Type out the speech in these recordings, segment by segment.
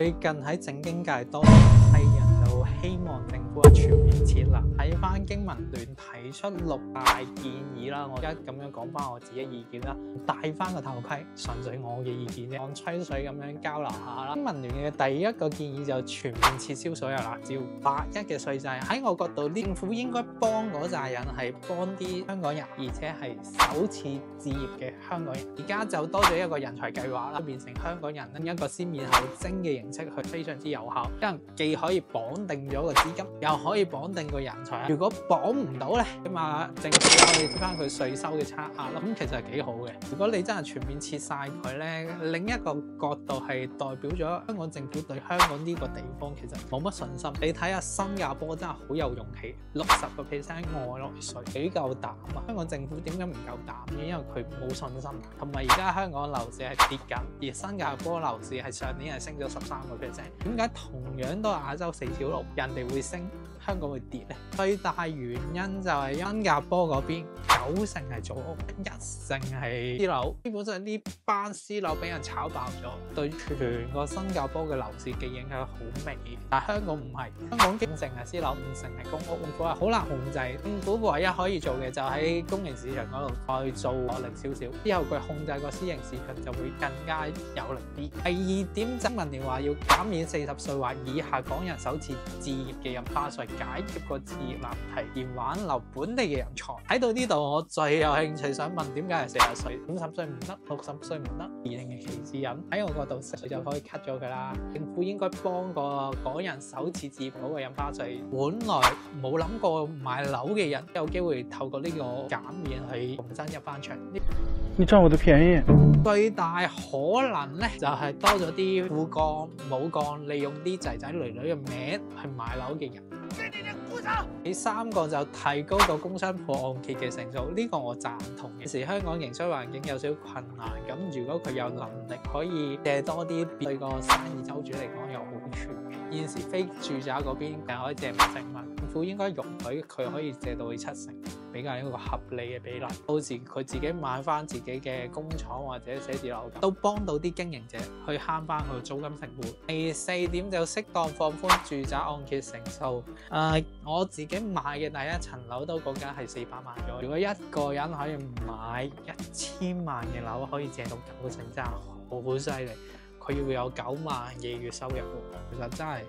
最近喺政經界多批人就希望政府全面撤辣。睇翻經民聯提出6大建議啦，我而家咁樣講翻我自己意見啦，戴翻個頭盔，純粹我嘅意見啫，當吹水咁樣交流下啦。經民聯嘅第一個建議就全面撤銷所有辣招，81嘅稅制。喺我角度，政府應該幫嗰扎人係幫啲香港人，而且係首次置業嘅香港人。而家就多咗一個人才計劃啦，變成香港人一個先免後徵嘅形式，去非常之有效，因為既可以綁定咗個資金，又可以綁定個人才。如果綁唔到咧，起碼政府可以貼翻佢稅收嘅差額咯，咁其實係幾好嘅。如果你真係全面撤晒佢咧，另一個角度係代表咗香港政府對香港呢個地方其實冇乜信心。你睇下新加坡真係好有勇氣，60% 外來稅幾夠膽啊！香港政府點解唔夠膽嘅？因為佢冇信心，同埋而家香港樓市係跌緊，而新加坡樓市係上年係升咗13%。點解同樣都係亞洲4小龍，人哋會升，香港會跌咧？最大原因就係新加坡嗰邊90%係組屋，1成係私樓，基本上呢班私樓俾人炒爆咗，對全個新加坡嘅樓市嘅影響好微。但係香港唔係，香港5成係私樓，5成係公屋，政府係好難控制。政府唯一可以做嘅就喺公營市場嗰度再做惡力少少，之後佢控制個私營市場就會更加有力啲。第二點，經民聯話要減免40歲或以下港人首次置業嘅印花稅，解決個置業難題，而挽留本地嘅人才。睇到呢度，我最有興趣想問，點解係40歲、50歲唔得，60歲唔得？年齡嘅歧視人喺我角度，40歲就可以 cut 咗佢啦。政府應該幫個港人首次置業嗰個印花稅。本來冇諗過買樓嘅人有機會透過呢個減免去重新入翻場。 你佔我的便宜。 最大可能咧就係多咗啲父幹母幹，利用啲仔仔女女嘅名去買樓嘅人。第三個就提高個工商鋪按揭嘅成數，呢個我贊同嘅。時香港營商環境有少少困難，咁如果佢有能力可以借多啲，對個生意周主嚟講有好處。現時非住宅嗰邊係可以借50萬，政府應該容許佢可以借到去70%，比較一個合理嘅比例。到時佢自己買翻自己嘅工廠或者寫字樓，都幫到啲經營者去慳翻佢租金成本。第4點就適當放寬住宅按揭成數。我自己買嘅第一層樓都講緊係400萬左右。如果一個人可以買1000萬嘅樓，可以借到90%，真係好犀利。佢要有9萬嘅月收入喎，其實真係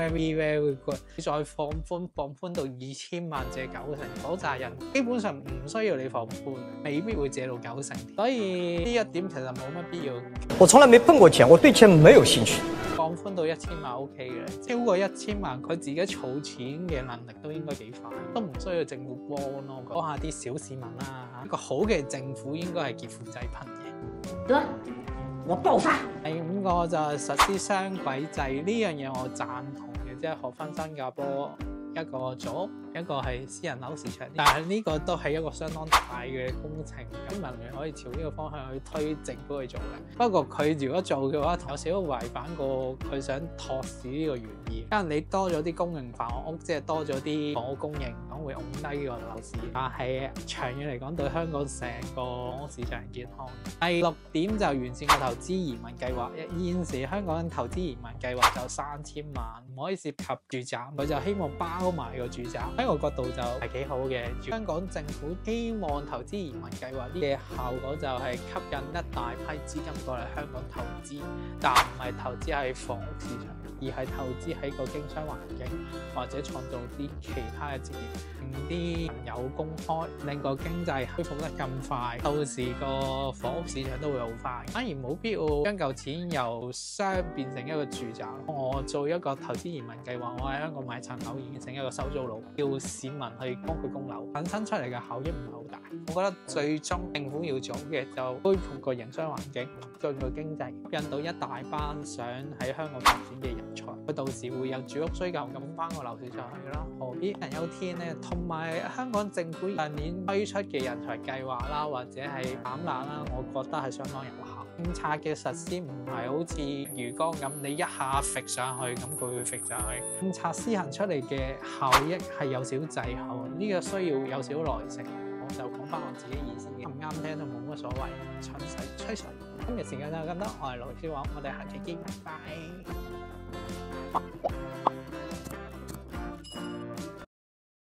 very good。再放寬到2000萬借90%，嗰扎人基本上唔需要你放寬，未必會借到90%。所以呢一點其實冇乜必要。 我從來沒碰過錢，我對錢沒有興趣。 放寬到1000萬 OK 嘅，超過1000萬佢自己儲錢嘅能力都應該幾快，都唔需要政府幫咯。幫下啲小市民啦，一個好嘅政府應該係劫富濟貧嘅。 得。我爆發。 第5個就係實施雙軌制，呢樣嘢我贊同嘅，即係學翻新加坡一個組，一個係私人樓市場，但係呢個都係一個相當大嘅工程，經民聯可以朝呢個方向去推政府去做嘅。不過佢如果做嘅話，有少少違反過佢想托市呢個原意，因為你多咗啲公營房屋，即係多咗啲房屋供應，咁會拱低呢個樓市。但係長遠嚟講，對香港成個房屋市場健康。第6點就完善個投資移民計劃。現時香港投資移民計劃就3000萬，唔可以涉及住宅，佢就希望包埋個住宅。喺我角度就係幾好嘅。香港政府希望投資移民計劃呢嘅效果就係吸引一大批資金過嚟香港投資，但唔係投資喺房屋市場，而係投資喺個經商環境，或者創造啲其他嘅職業，令啲人有工開，令個經濟恢復得咁快，到時個房屋市場都會好快。反而冇必要將嚿錢由商變成一個住宅。我做一個投資移民計劃，我喺香港買層樓已經成一個收租佬，叫市民去幫佢供樓，產生出嚟嘅效益唔係好大。我覺得最終政府要做嘅就恢復個營商環境，促進個經濟，吸引到一大班想喺香港發展嘅人才。佢到時會有住屋需求，咁翻個樓市上去咯，何必人憂天呢？同埋香港政府近年推出嘅人才計劃啦，或者係減辣啦，我覺得係相當有效。政策嘅實施唔係好似魚缸咁，你一下揈上去，咁佢會揈上去。政策施行出嚟嘅效益係有少滯後，呢個需要有少耐性。我就講翻我自己意思嘅，唔啱聽都冇乜所謂，詳細吹水。今日時間就咁多，我係盧少華，我哋下期見，拜拜。